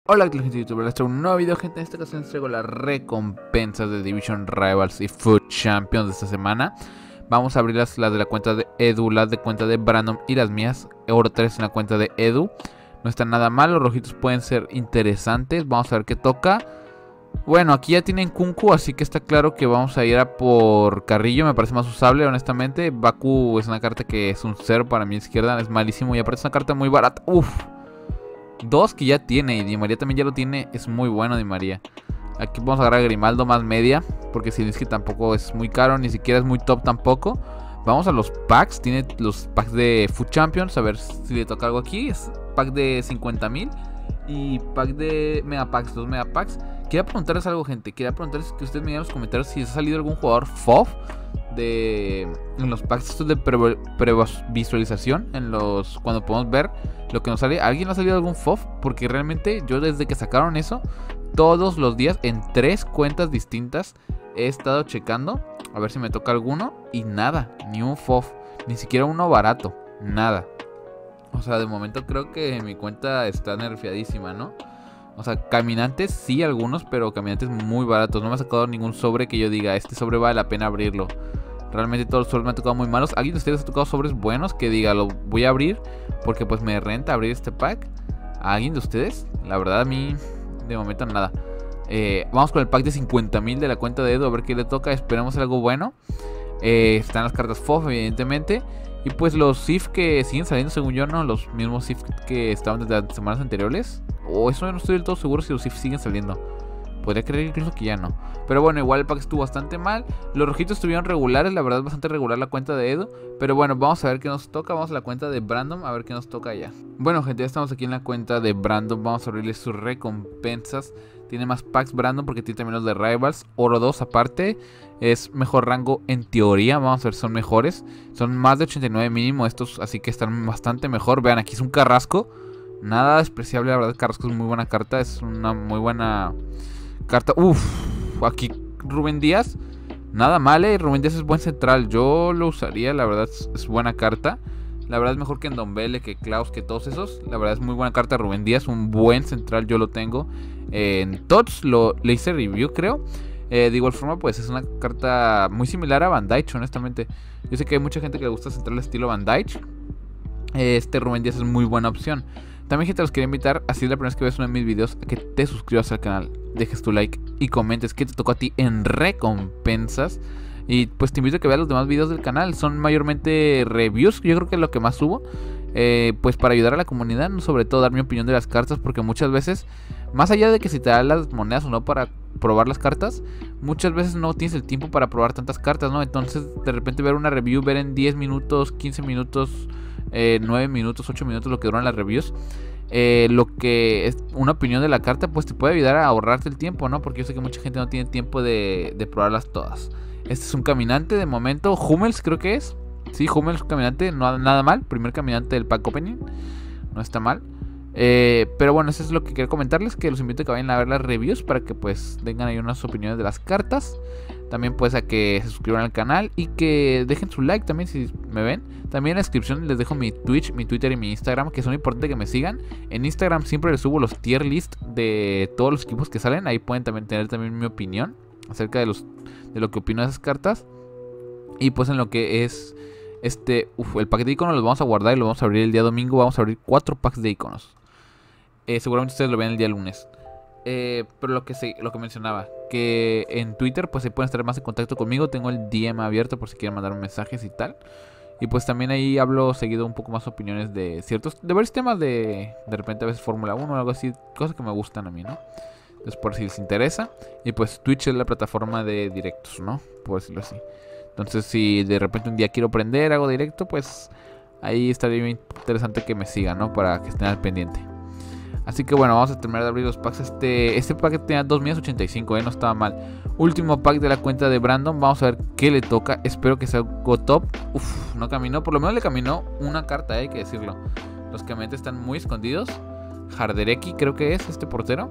Hola, ¿qué tal, gente de YouTube? Les traigo un nuevo video, gente. En esta ocasión les traigo las recompensas de Division Rivals y Food Champions de esta semana. Vamos a abrir las de la cuenta de Edu, las de cuenta de Brandon y las mías. Oro 3 en la cuenta de Edu. No está nada mal, los rojitos pueden ser interesantes. Vamos a ver qué toca. Bueno, aquí ya tienen Kunku, así que está claro que vamos a ir a por Carrillo. Me parece más usable, honestamente. Baku es una carta que es un 0 para mi izquierda, es malísimo. Y aparte es una carta muy barata. Uff. 2 que ya tiene, y Di María también ya lo tiene. Es muy bueno Di María. Aquí vamos a agarrar a Grimaldo más media, porque Zielinski tampoco es muy caro, ni siquiera es muy top tampoco. Vamos a los packs. Tiene los packs de Food Champions. A ver si le toca algo aquí. Es pack de 50,000 y pack de Megapacks, 2 Megapacks. Quería preguntarles algo, gente. Quería preguntarles que ustedes me digan en los comentarios si ha salido algún jugador FOF en los packs estos de previsualización, cuando podemos ver lo que nos sale. ¿Alguien ha salido algún FOF? Porque realmente yo desde que sacaron eso, todos los días en 3 cuentas distintas he estado checando a ver si me toca alguno, y nada, ni un FOF, ni siquiera uno barato, nada. O sea, de momento creo que mi cuenta está nerfeadísima, ¿no? O sea, caminantes sí algunos, pero caminantes muy baratos. No me ha sacado ningún sobre que yo diga, este sobre vale la pena abrirlo. Realmente todos los sobres me han tocado muy malos. ¿Alguien de ustedes ha tocado sobres buenos que diga, lo voy a abrir porque pues me renta abrir este pack? ¿A alguien de ustedes? La verdad a mí de momento nada. Vamos con el pack de 50,000 de la cuenta de Edu, a ver qué le toca. Esperamos algo bueno. Están las cartas FOF evidentemente. Y pues los SIF que siguen saliendo según yo, ¿no? Los mismos SIF que estaban desde las semanas anteriores. O eso no estoy del todo seguro si los SIF siguen saliendo. Podría creer incluso que ya no. Pero bueno, igual el pack estuvo bastante mal. Los rojitos estuvieron regulares, la verdad bastante regular la cuenta de Edu. Pero bueno, vamos a ver qué nos toca. Vamos a la cuenta de Brandon, a ver qué nos toca ya. Bueno, gente, ya estamos aquí en la cuenta de Brandon. Vamos a abrirle sus recompensas. Tiene más packs Brandon porque tiene también los de Rivals. Oro 2 aparte. Es mejor rango en teoría. Vamos a ver si son mejores. Son más de 89 mínimo estos, así que están bastante mejor. Vean, aquí es un Carrasco. Nada despreciable, la verdad. Carrasco es muy buena carta. Es una muy buena carta. Uff, aquí Rubén Díaz. Nada mal, Rubén Díaz es buen central. Yo lo usaría, la verdad es buena carta. La verdad es mejor que Ndombele, que Klaus, que todos esos. La verdad es muy buena carta Rubén Díaz. Un buen central, yo lo tengo. En TOTS le hice review, creo. De igual forma, pues es una carta muy similar a Van Dijk, honestamente. Yo sé que hay mucha gente que le gusta central estilo Van Dijk. Este Rubén Díaz es muy buena opción. También, gente, los quería invitar, así es la primera vez que ves uno de mis videos, a que te suscribas al canal, dejes tu like y comentes qué te tocó a ti en recompensas. Y pues te invito a que veas los demás videos del canal. Son mayormente reviews, yo creo que es lo que más subo. Pues para ayudar a la comunidad, sobre todo dar mi opinión de las cartas, porque muchas veces, más allá de que si te dan las monedas o no para probar las cartas, muchas veces no tienes el tiempo para probar tantas cartas, ¿no? Entonces de repente ver una review, ver en 10 minutos, 15 minutos, 9 minutos, 8 minutos lo que duran las reviews, lo que es una opinión de la carta, pues te puede ayudar a ahorrarte el tiempo, ¿no? Porque yo sé que mucha gente no tiene tiempo de probarlas todas. Este es un caminante de momento, Hummels creo que es. Sí, Hummels caminante, no nada mal. Primer caminante del pack opening, no está mal. Pero bueno, eso es lo que quería comentarles, que los invito a que vayan a ver las reviews para que pues tengan ahí unas opiniones de las cartas. También pues a que se suscriban al canal y que dejen su like también si me ven. También en la descripción les dejo mi Twitch, mi Twitter y mi Instagram, que son importantes que me sigan. En Instagram siempre les subo los tier list de todos los equipos que salen. Ahí pueden también tener también mi opinión acerca de lo que opino de esas cartas. Y pues en lo que es el pack de iconos los vamos a guardar y lo vamos a abrir el día domingo. Vamos a abrir 4 packs de iconos. Seguramente ustedes lo vean el día lunes. Pero lo que mencionaba, que en Twitter pues se pueden estar más en contacto conmigo. Tengo el DM abierto por si quieren mandar mensajes y tal. Y pues también ahí hablo seguido un poco más opiniones de varios temas, de repente a veces Fórmula 1 o algo así, cosas que me gustan a mí, ¿no? Entonces por si les interesa. Y pues Twitch es la plataforma de directos, ¿no? Por decirlo así. Entonces si de repente un día quiero prender, hago directo, pues ahí estaría bien interesante que me sigan, ¿no? Para que estén al pendiente. Así que bueno, vamos a terminar de abrir los packs. Este pack tenía 2,85, no estaba mal. Último pack de la cuenta de Brandon. Vamos a ver qué le toca. Espero que sea algo top. Uf, no caminó. Por lo menos le caminó una carta, hay que decirlo. Los caminantes están muy escondidos. Hardereki creo que es este portero.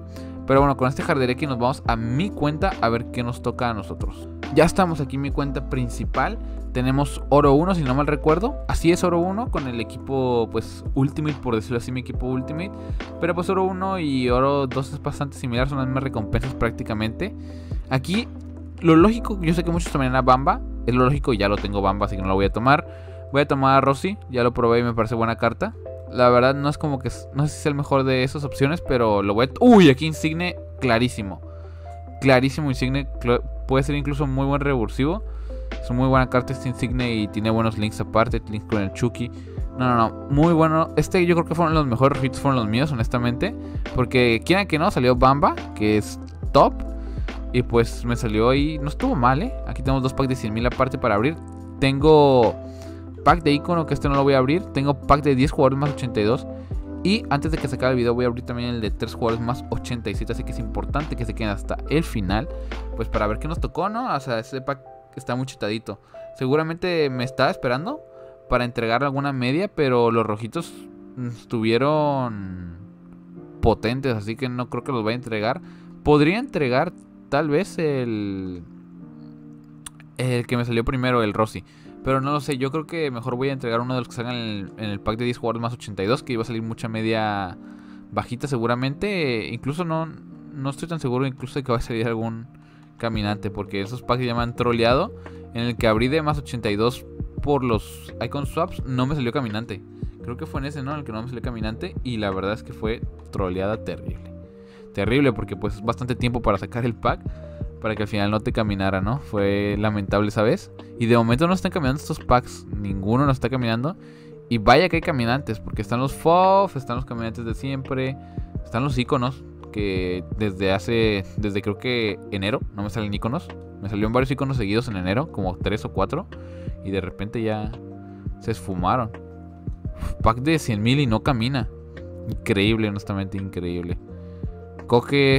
Pero bueno, con este Hardereki nos vamos a mi cuenta a ver qué nos toca a nosotros. Ya estamos aquí en mi cuenta principal. Tenemos oro 1, si no mal recuerdo. Así es, oro 1 con el equipo pues Ultimate, por decirlo así, mi equipo Ultimate. Pero pues oro 1 y oro 2 es bastante similar, son las mismas recompensas prácticamente. Aquí lo lógico, yo sé que muchos toman a Bamba. Es lo lógico, ya lo tengo Bamba, así que no lo voy a tomar. Voy a tomar a Rossi, ya lo probé y me parece buena carta. La verdad no es como que, no sé si es el mejor de esas opciones, pero lo voy a... Uy, aquí Insigne, clarísimo. Clarísimo Insigne, puede ser incluso muy buen revulsivo. Es una muy buena carta este Insigne y tiene buenos links aparte, links con el Chucky. No, muy bueno. Este yo creo que fueron los mejores hits, fueron los míos, honestamente. Porque quieran que no, salió Bamba, que es top. Y pues me salió ahí, no estuvo mal, Aquí tenemos 2 packs de 100,000 aparte para abrir. Tengo pack de icono, que este no lo voy a abrir. Tengo pack de 10 jugadores más 82. Y antes de que se acabe el video voy a abrir también el de 3 jugadores más 87. Así que es importante que se queden hasta el final, pues para ver qué nos tocó, ¿no? O sea, ese pack está muy chetadito. Seguramente me estaba esperando para entregar alguna media, pero los rojitos estuvieron potentes, así que no creo que los vaya a entregar. Podría entregar tal vez el que me salió primero, el Rossi. Pero no lo sé, yo creo que mejor voy a entregar uno de los que salgan en el pack de 10 jugadores más 82, que iba a salir mucha media bajita seguramente. Incluso no estoy tan seguro incluso de que va a salir algún caminante, porque esos packs ya me han troleado. En el que abrí de más 82 por los icon swaps no me salió caminante. Creo que fue en ese, ¿no? En el que no me salió caminante. Y la verdad es que fue troleada terrible. Terrible porque pues es bastante tiempo para sacar el pack, para que al final no te caminara, ¿no? Fue lamentable esa vez. Y de momento no están caminando estos packs. Ninguno nos está caminando. Y vaya que hay caminantes, porque están los FOF, están los caminantes de siempre, están los iconos, que desde creo que enero no me salen iconos. Me salieron varios iconos seguidos en enero, como 3 o 4. Y de repente ya se esfumaron. Pack de 100,000 y no camina. Increíble, honestamente, increíble. Coge...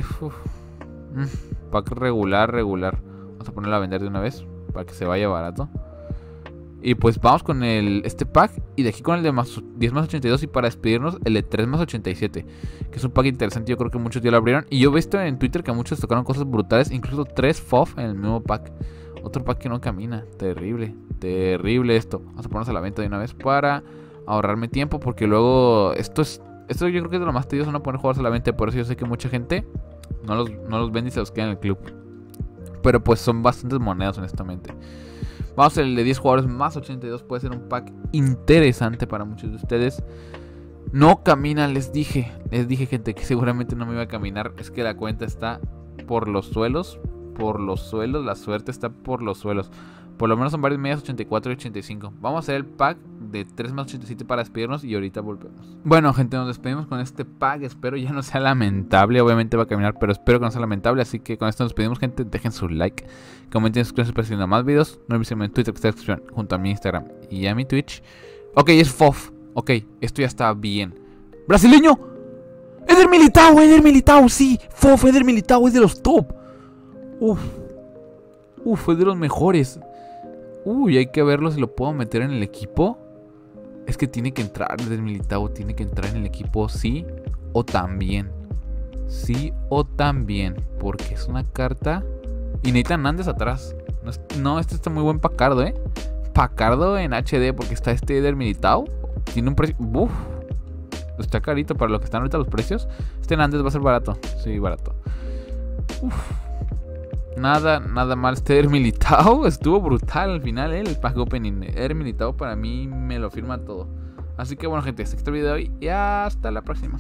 pack regular. Vamos a ponerlo a vender de una vez para que se vaya barato. Y pues vamos con este pack. Y de aquí con el de 10 más 82. Y para despedirnos el de 3 más 87, que es un pack interesante. Yo creo que muchos ya lo abrieron. Y yo he visto en Twitter que a muchos tocaron cosas brutales. Incluso 3 FOF en el mismo pack. Otro pack que no camina. Terrible, terrible esto. Vamos a ponernos a la venta de una vez para ahorrarme tiempo. Porque luego esto yo creo que es de lo más tedioso, no poner jugadores a la venta. Por eso yo sé que mucha gente no los vende y se los queda en el club. Pero pues son bastantes monedas, honestamente. Vamos a el de 10 jugadores más 82. Puede ser un pack interesante para muchos de ustedes. No camina, les dije gente que seguramente no me iba a caminar. Es que la cuenta está por los suelos. La suerte está por los suelos. Por lo menos son varias medias, 84 y 85. Vamos a hacer el pack de 3 más 87 para despedirnos y ahorita volvemos. Bueno, gente, nos despedimos con este pack. Espero ya no sea lamentable. Obviamente va a caminar, pero espero que no sea lamentable. Así que con esto nos despedimos, gente. Dejen su like, comenten, suscríbanse para seguir más videos. No olviden en Twitter, que está en la descripción, junto a mi Instagram y a mi Twitch. Ok, es FOF. Ok, esto ya está bien. ¡Brasileño! ¡Eder Militao! Sí, FOF, Eder Militao es de los top. Uf, es de los mejores. Uy, hay que verlo si lo puedo meter en el equipo. Es que tiene que entrar Eder Militao, tiene que entrar en el equipo sí o también. Sí o también, porque es una carta. Y necesitan Nández atrás. No, este está muy buen Pacardo, Pacardo en HD, porque está este Eder Militao. Tiene un precio... Uf, está carito para lo que están ahorita los precios. Este Nández va a ser barato. Sí, barato. Uf. Nada mal. Este Eder Militao estuvo brutal al final, el pack opening. Eder Militao para mí me lo firma todo. Así que bueno, gente, este video de hoy y hasta la próxima.